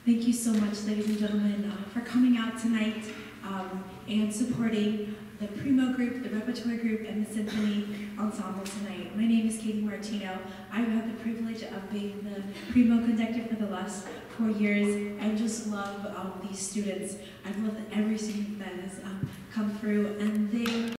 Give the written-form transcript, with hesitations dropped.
Thank you so much, ladies and gentlemen, for coming out tonight and supporting the Primo group, the repertoire group, and the Symphony Ensemble tonight. My name is Katie Martino. I've had the privilege of being the Primo conductor for the last 4 years. I just love these students. I've loved every student that has come through, and they